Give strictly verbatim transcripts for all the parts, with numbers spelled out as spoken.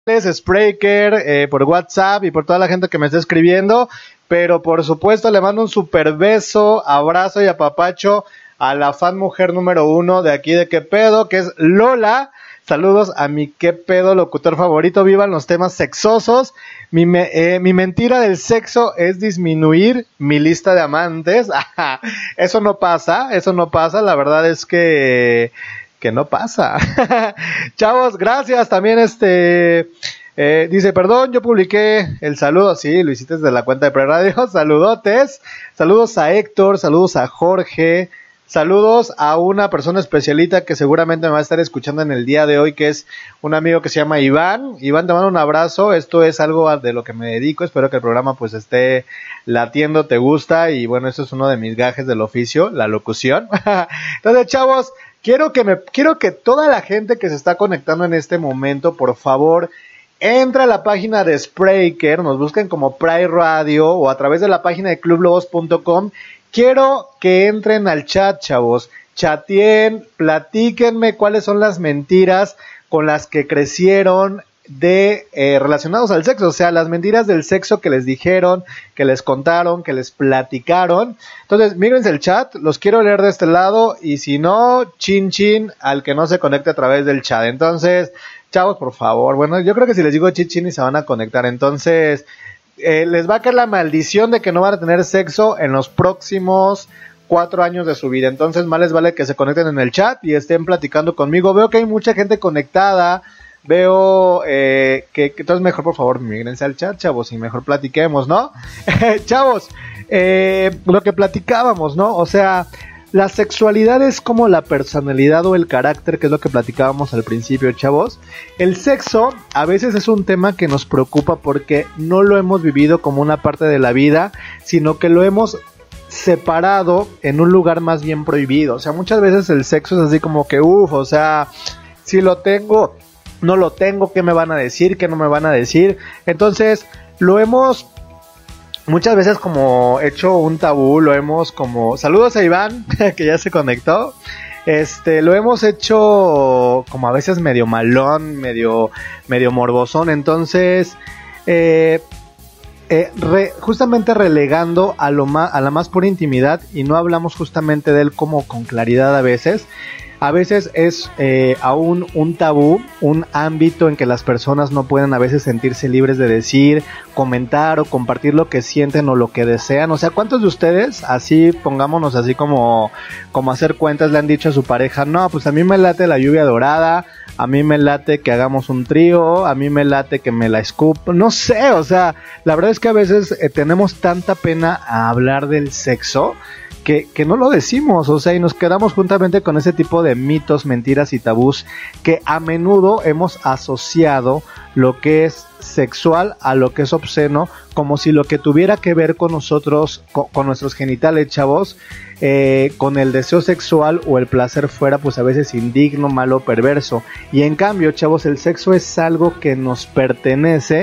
Spreaker, eh, por WhatsApp y por toda la gente que me está escribiendo. Pero por supuesto le mando un super beso, abrazo y apapacho a la fan mujer número uno de aquí de Qué Pedo, que es Lola. Saludos a mi Qué Pedo locutor favorito. Vivan los temas sexosos. Mi, me, eh, mi mentira del sexo es disminuir mi lista de amantes. Eso no pasa, eso no pasa. La verdad es que, que no pasa. Chavos, gracias. También este... Eh, dice, perdón, yo publiqué el saludo, sí, lo hiciste desde la cuenta de Preradio, saludotes, saludos a Héctor, saludos a Jorge, saludos a una persona especialita que seguramente me va a estar escuchando en el día de hoy, que es un amigo que se llama Iván. Iván, te mando un abrazo, esto es algo de lo que me dedico, espero que el programa pues esté latiendo, te gusta, y bueno, esto es uno de mis gajes del oficio, la locución. Entonces, chavos, quiero que me, quiero que toda la gente que se está conectando en este momento, por favor, entra a la página de Spreaker, nos buscan como Pride Radio o a través de la página de club lobos punto com. Quiero que entren al chat, chavos. Chateen, platíquenme cuáles son las mentiras con las que crecieron de eh, relacionados al sexo, o sea, las mentiras del sexo que les dijeron, que les contaron, que les platicaron. Entonces, mírense el chat, los quiero leer de este lado y si no, chin chin al que no se conecte a través del chat. Entonces, chavos, por favor, bueno, yo creo que si les digo chin y se van a conectar, entonces eh, les va a caer la maldición de que no van a tener sexo en los próximos cuatro años de su vida. Entonces más les vale que se conecten en el chat y estén platicando conmigo. Veo que hay mucha gente conectada, veo eh, que, que entonces mejor por favor migrense al chat, chavos, y mejor platiquemos, ¿no? Chavos, eh, lo que platicábamos, ¿no? O sea, la sexualidad es como la personalidad o el carácter, que es lo que platicábamos al principio, chavos. El sexo a veces es un tema que nos preocupa porque no lo hemos vivido como una parte de la vida, sino que lo hemos separado en un lugar más bien prohibido. O sea, muchas veces el sexo es así como que, uff, o sea, si lo tengo, no lo tengo, ¿qué me van a decir? ¿Qué no me van a decir? Entonces, lo hemos muchas veces como hecho un tabú, lo hemos como... Saludos a Iván, que ya se conectó. Este, lo hemos hecho como a veces medio malón, medio, medio morbosón. Entonces, eh, eh, re, justamente relegando a, lo ma, a la más pura intimidad, y no hablamos justamente de él como con claridad a veces. A veces es eh, aún un tabú, un ámbito en que las personas no pueden a veces sentirse libres de decir, comentar o compartir lo que sienten o lo que desean. O sea, ¿cuántos de ustedes, así pongámonos así como, como hacer cuentas, le han dicho a su pareja, no, pues a mí me late la lluvia dorada, a mí me late que hagamos un trío, a mí me late que me la escupo, no sé, o sea, la verdad es que a veces eh, tenemos tanta pena a hablar del sexo, Que, que no lo decimos, o sea, y nos quedamos juntamente con ese tipo de mitos, mentiras y tabús que a menudo hemos asociado lo que es sexual a lo que es obsceno, como si lo que tuviera que ver con nosotros, con, con nuestros genitales, chavos, eh, con el deseo sexual o el placer fuera pues a veces indigno, malo, perverso. Y en cambio, chavos, el sexo es algo que nos pertenece.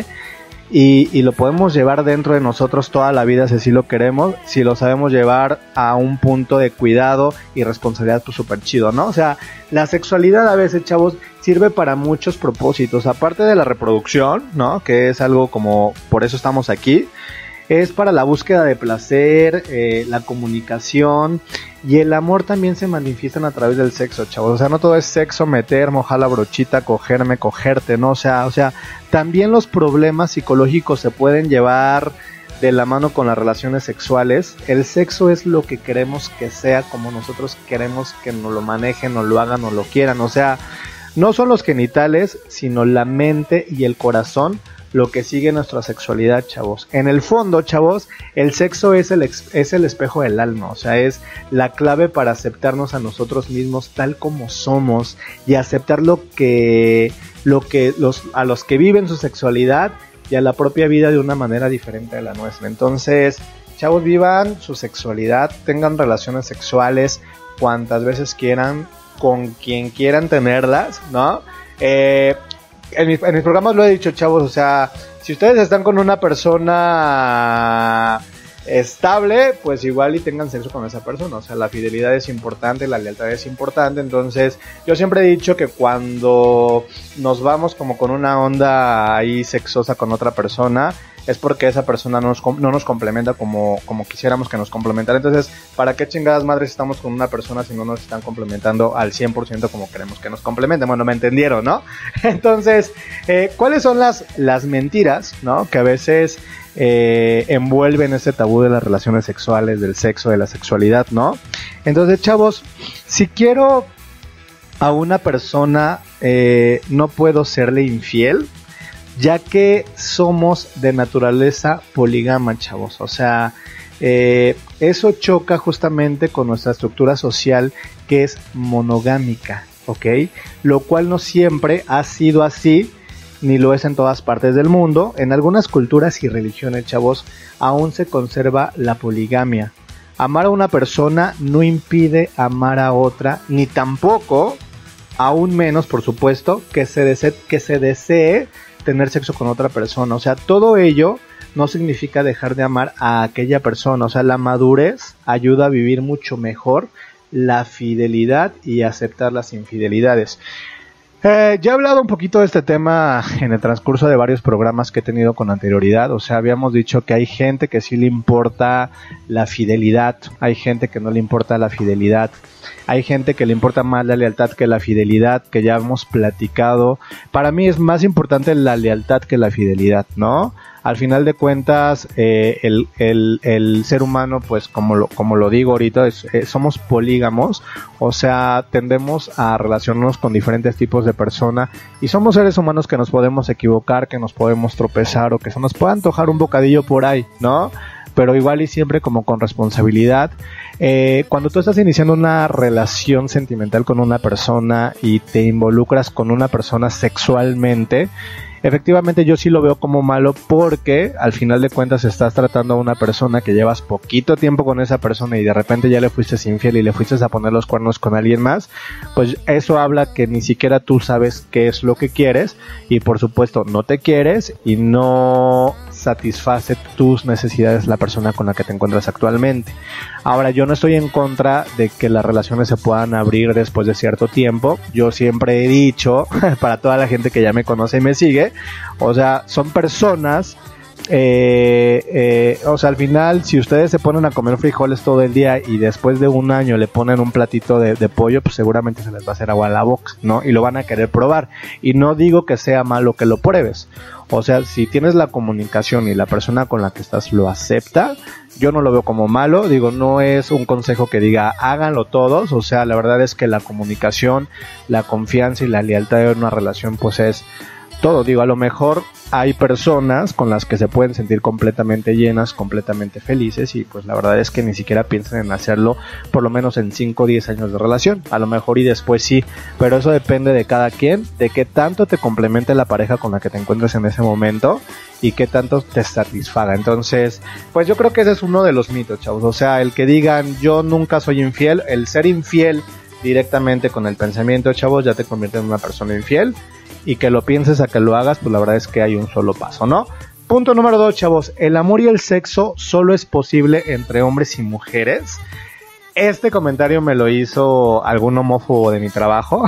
Y, y lo podemos llevar dentro de nosotros toda la vida si así lo queremos, si lo sabemos llevar a un punto de cuidado y responsabilidad, pues súper chido, ¿no? O sea, la sexualidad a veces, chavos, sirve para muchos propósitos, aparte de la reproducción, ¿no? Que es algo como, por eso estamos aquí, es para la búsqueda de placer, eh, la comunicación, y el amor también se manifiestan a través del sexo, chavos. O sea, no todo es sexo, meter, mojar la brochita, cogerme, cogerte, ¿no? O sea, o sea, también los problemas psicológicos se pueden llevar de la mano con las relaciones sexuales. El sexo es lo que queremos que sea, como nosotros queremos que nos lo manejen, nos lo hagan, nos lo quieran. O sea, no son los genitales, sino la mente y el corazón lo que sigue nuestra sexualidad, chavos. En el fondo, chavos, el sexo es el, ex, es el espejo del alma, o sea, es la clave para aceptarnos a nosotros mismos tal como somos y aceptar lo que, lo que los, a los que viven su sexualidad y a la propia vida de una manera diferente de la nuestra. Entonces, chavos, vivan su sexualidad, tengan relaciones sexuales cuantas veces quieran, con quien quieran tenerlas, ¿no? Eh... En mis, en mis programas lo he dicho, chavos, o sea, si ustedes están con una persona estable, pues igual y tengan sexo con esa persona. O sea, la fidelidad es importante, la lealtad es importante. Entonces, yo siempre he dicho que cuando nos vamos como con una onda ahí sexosa con otra persona, es porque esa persona no nos, no nos complementa como, como quisiéramos que nos complementara. Entonces, ¿para qué chingadas madres estamos con una persona si no nos están complementando al cien por ciento como queremos que nos complementen? Bueno, me entendieron, ¿no? Entonces, eh, ¿cuáles son las, las mentiras, ¿no? Que a veces eh, envuelven ese tabú de las relaciones sexuales, del sexo, de la sexualidad, ¿no? Entonces, chavos, si quiero a una persona, eh, no puedo serle infiel, ya que somos de naturaleza polígama, chavos. O sea, eh, eso choca justamente con nuestra estructura social, que es monogámica, ¿ok? Lo cual no siempre ha sido así, ni lo es en todas partes del mundo. En algunas culturas y religiones, chavos, aún se conserva la poligamia. Amar a una persona no impide amar a otra, ni tampoco, aún menos, por supuesto, que se desee, que se desee tener sexo con otra persona. O sea, todo ello no significa dejar de amar a aquella persona. O sea, la madurez ayuda a vivir mucho mejor la fidelidad y aceptar las infidelidades. Eh, ya he hablado un poquito de este tema en el transcurso de varios programas que he tenido con anterioridad. O sea, habíamos dicho que hay gente que sí le importa la fidelidad, hay gente que no le importa la fidelidad, hay gente que le importa más la lealtad que la fidelidad, que ya hemos platicado. Para mí es más importante la lealtad que la fidelidad, ¿no? Al final de cuentas, eh, el, el, el ser humano, pues como lo, como lo digo ahorita, es, eh, somos polígamos. O sea, tendemos a relacionarnos con diferentes tipos de personas y somos seres humanos que nos podemos equivocar, que nos podemos tropezar o que se nos pueda antojar un bocadillo por ahí, ¿no? Pero igual y siempre como con responsabilidad. Eh, cuando tú estás iniciando una relación sentimental con una persona y te involucras con una persona sexualmente, efectivamente yo sí lo veo como malo, porque al final de cuentas estás tratando a una persona que llevas poquito tiempo con esa persona y de repente ya le fuiste infiel y le fuiste a poner los cuernos con alguien más. Pues eso habla que ni siquiera tú sabes qué es lo que quieres y por supuesto no te quieres y no satisface tus necesidades la persona con la que te encuentras actualmente. Ahora, yo no estoy en contra de que las relaciones se puedan abrir después de cierto tiempo. Yo siempre he dicho, para toda la gente que ya me conoce y me sigue, o sea, son personas, eh, eh, o sea, al final, si ustedes se ponen a comer frijoles todo el día y después de un año le ponen un platito de, de pollo, pues seguramente se les va a hacer agua a la boca, ¿no? Y lo van a querer probar. Y no digo que sea malo que lo pruebes. O sea, si tienes la comunicación y la persona con la que estás lo acepta, yo no lo veo como malo. Digo, no es un consejo que diga háganlo todos. O sea, la verdad es que la comunicación, la confianza y la lealtad de una relación pues es todo. Digo, a lo mejor hay personas con las que se pueden sentir completamente llenas, completamente felices y pues la verdad es que ni siquiera piensan en hacerlo por lo menos en cinco o diez años de relación. A lo mejor y después sí, pero eso depende de cada quien, de qué tanto te complemente la pareja con la que te encuentres en ese momento y qué tanto te satisfaga. Entonces, pues yo creo que ese es uno de los mitos, chavos. O sea, el que digan yo nunca soy infiel, el ser infiel directamente con el pensamiento, chavos, ya te convierte en una persona infiel. Y que lo pienses a que lo hagas, pues la verdad es que hay un solo paso, ¿no? Punto número dos, chavos. El amor y el sexo solo es posible entre hombres y mujeres. Este comentario me lo hizo algún homófobo de mi trabajo.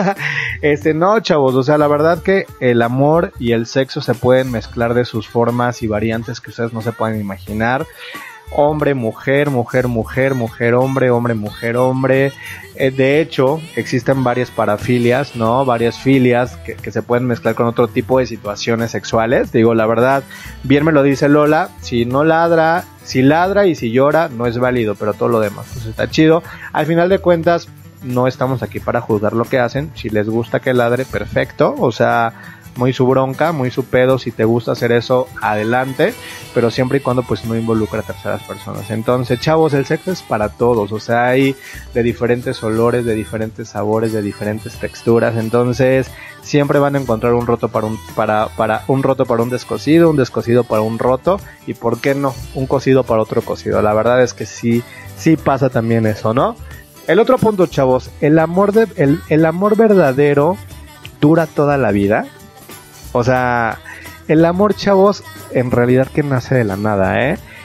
Este, no, chavos, o sea, la verdad que el amor y el sexo se pueden mezclar de sus formas y variantes que ustedes no se pueden imaginar. Hombre, mujer, mujer, mujer, mujer, hombre, hombre, mujer, hombre. Eh, de hecho, existen varias parafilias, ¿no? Varias filias que, que se pueden mezclar con otro tipo de situaciones sexuales. Digo, la verdad, bien me lo dice Lola, si no ladra, si ladra y si llora, no es válido, pero todo lo demás, pues está chido. Al final de cuentas, no estamos aquí para juzgar lo que hacen. Si les gusta que ladre, perfecto. O sea, muy su bronca, muy su pedo. Si te gusta hacer eso, adelante, pero siempre y cuando pues no involucra a terceras personas. Entonces, chavos, el sexo es para todos. O sea, hay de diferentes olores, de diferentes sabores, de diferentes texturas. Entonces, siempre van a encontrar un roto para un para para un roto para un descosido, un descosido para un roto y por qué no, un cocido para otro cocido. La verdad es que sí sí pasa también eso, ¿no? El otro punto, chavos, el amor de el, el amor verdadero dura toda la vida. O sea, el amor, chavos, en realidad que nace de la nada, ¿eh?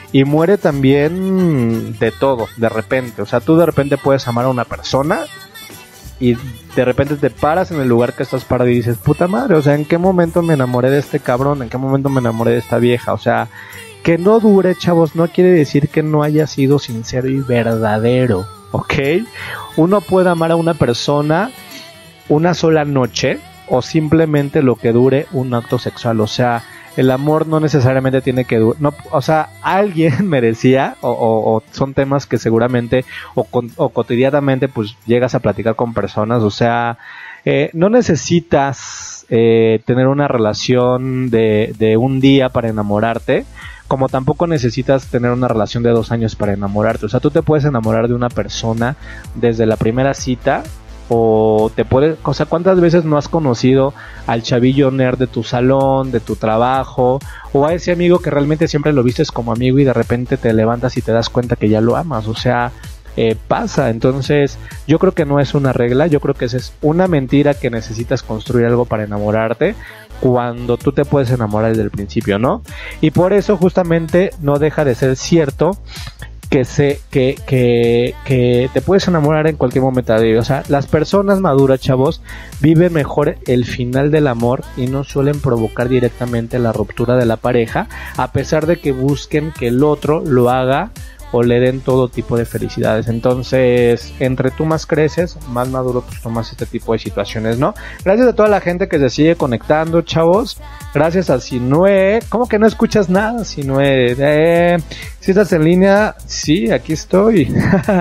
y muere también de todo, de repente. O sea, tú de repente puedes amar a una persona y de repente te paras en el lugar que estás parado y dices, puta madre, o sea, ¿en qué momento me enamoré de este cabrón? ¿En qué momento me enamoré de esta vieja? O sea, que no dure, chavos, no quiere decir que no haya sido sincero y verdadero, ¿ok? Uno puede amar a una persona una sola noche o simplemente lo que dure un acto sexual. O sea, el amor no necesariamente tiene que durar. No, o sea, alguien me decía, o, o, o son temas que seguramente o, con, o cotidianamente pues llegas a platicar con personas. O sea, eh, no necesitas eh, tener una relación de, de un día para enamorarte, como tampoco necesitas tener una relación de dos años para enamorarte. O sea, tú te puedes enamorar de una persona desde la primera cita. O te puedes, o sea, ¿cuántas veces no has conocido al chavillo nerd de tu salón, de tu trabajo, o a ese amigo que realmente siempre lo vistes como amigo y de repente te levantas y te das cuenta que ya lo amas? O sea, eh, pasa. Entonces, yo creo que no es una regla, yo creo que esa es una mentira que necesitas construir algo para enamorarte, cuando tú te puedes enamorar desde el principio, ¿no? Y por eso justamente no deja de ser cierto que se que, que, que te puedes enamorar en cualquier momento de vida. O sea, las personas maduras, chavos, viven mejor el final del amor y no suelen provocar directamente la ruptura de la pareja, a pesar de que busquen que el otro lo haga o le den todo tipo de felicidades. Entonces, entre tú más creces, más maduro pues tomas este tipo de situaciones, ¿no? Gracias a toda la gente que se sigue conectando, chavos. Gracias a Sinue. ¿Cómo que no escuchas nada, Sinue? Eh, si estás en línea, sí, aquí estoy.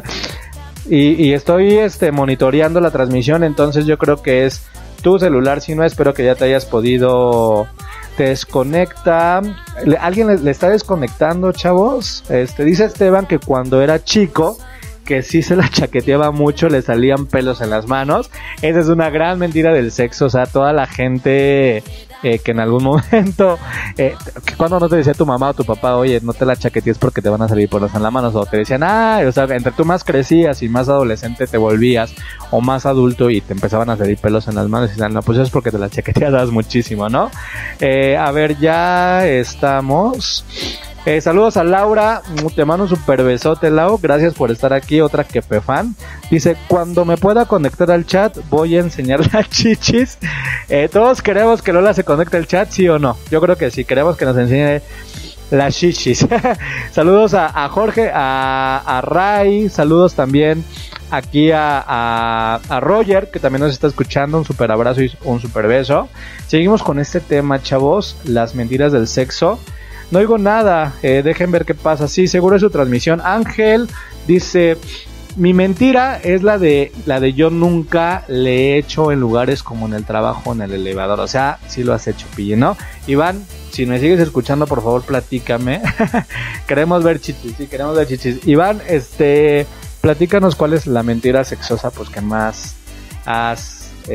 y, y estoy este monitoreando la transmisión, entonces yo creo que es tu celular, Sinue. Espero que ya te hayas podido... Te desconecta. ¿Alguien le, le está desconectando, chavos? Este, dice Esteban que cuando era chico, que sí se la chaqueteaba mucho, le salían pelos en las manos. Esa es una gran mentira del sexo. O sea, toda la gente eh, que en algún momento, eh, cuando no te decía tu mamá o tu papá, oye, no te la chaquetees porque te van a salir pelos en las manos, o te decían, ah, o sea, entre tú más crecías y más adolescente te volvías, o más adulto y te empezaban a salir pelos en las manos, y decían, no, pues eso es porque te la chaqueteabas muchísimo, ¿no? Eh, a ver, ya estamos. Eh, saludos a Laura, te mando un super besote, Lau, gracias por estar aquí, otra Kepe fan. Dice, cuando me pueda conectar al chat voy a enseñar las chichis. Eh, todos queremos que Lola se conecte al chat, ¿sí o no? Yo creo que sí, queremos que nos enseñe las chichis. Saludos a, a Jorge, a, a Ray, saludos también aquí a, a, a Roger, que también nos está escuchando, un super abrazo y un super beso. Seguimos con este tema, chavos, las mentiras del sexo. No oigo nada, eh, dejen ver qué pasa. Sí, seguro es su transmisión. Ángel dice, mi mentira es la de la de yo nunca le he hecho en lugares como en el trabajo, en el elevador. O sea, sí lo has hecho, pille, ¿no? Iván, si me sigues escuchando, por favor, platícame. Queremos ver chichis, sí, queremos ver chichis. Iván, este, platícanos cuál es la mentira sexosa, pues, que más has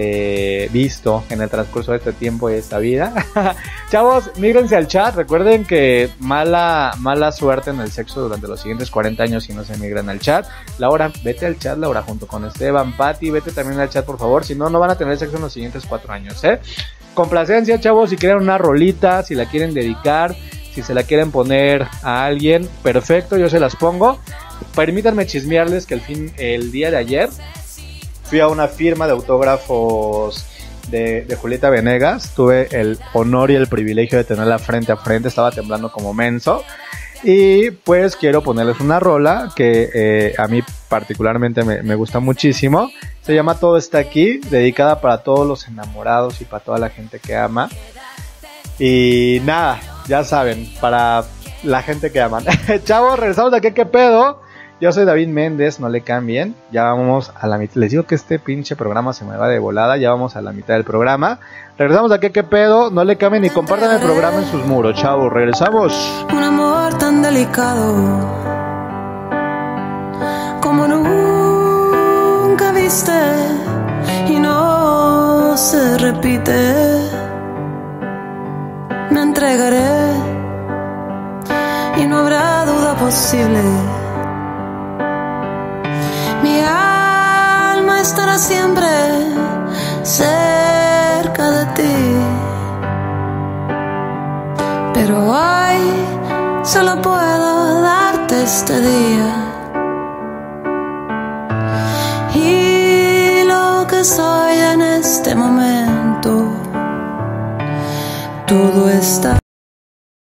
Eh, visto en el transcurso de este tiempo y de esta vida. Chavos, mígrense al chat. Recuerden que mala mala suerte en el sexo durante los siguientes cuarenta años si no se migran al chat. Laura, vete al chat, Laura, junto con Esteban. Pati, vete también al chat, por favor. Si no, no van a tener sexo en los siguientes cuatro años, ¿eh? Complacencia, chavos. Si quieren una rolita, si la quieren dedicar, si se la quieren poner a alguien, perfecto, yo se las pongo. Permítanme chismearles que el, fin, el día de ayer fui a una firma de autógrafos de, de Julieta Venegas. Tuve el honor y el privilegio de tenerla frente a frente. Estaba temblando como menso. Y pues quiero ponerles una rola que eh, a mí particularmente me, me gusta muchísimo. Se llama Todo está aquí, dedicada para todos los enamorados y para toda la gente que ama. Y nada, ya saben, para la gente que aman. Chavos, regresamos de aquí, ¿qué pedo? Yo soy David Méndez, no le cambien. Ya vamos a la mitad. Les digo que este pinche programa se me va de volada. Ya vamos a la mitad del programa. Regresamos de aquí, ¿qué pedo? No le cambien y compartan el programa en sus muros, chavos. Regresamos. Un amor tan delicado como nunca viste y no se repite. Me entregaré y no habrá duda posible. Mi alma estará siempre cerca de ti. Pero hay solo puedo darte este día. Y lo que soy en este momento, todo está